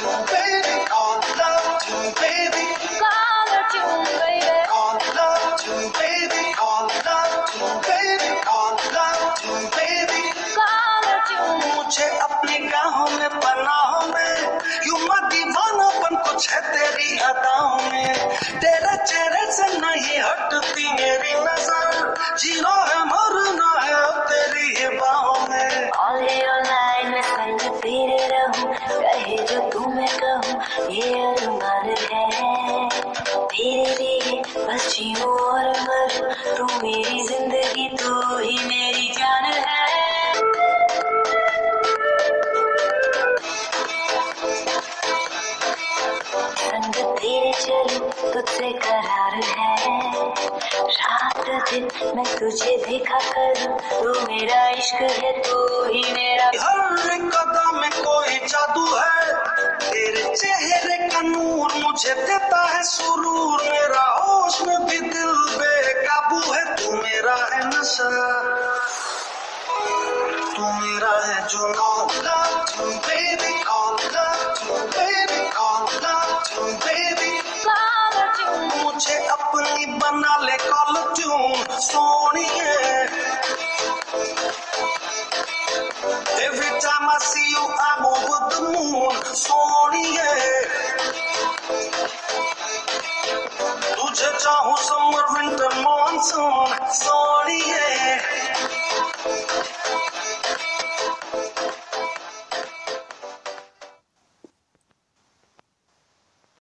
tune, baby, on love tune, baby, Color tune, baby. on love tune, baby, on love tune, baby, on love tune, baby. Color tune. मुझे अपनी गाहों में पनाहों में यूं मत दीवानापन कुछ है तेरी अदाओं में। तेरे चेहरे से नहीं हटती मेरी नजर, जीना है मरना है तेरी ही बाहों में। All your life मैं संग तेरे रहूं, कहे जो तू मैं कहूं, ये अरमान है तेरे लिए बस जीऊं और मरूं, तू मेरी जिंदगी तू ही मेरी जान है। संग तेरे चलूं तुझसे करार है, रात दिन मैं तुझे देखा करूं, तू मेरा इश्क है तू ही मेरा। हर एक कदम में कोई जादू है, तेरे चेहरे का नूर मुझे देता है सुरूर। मेरा होश में भी दिल बेकाबू है, तू मेरा है नशा, तू मेरा है जुनून। Love to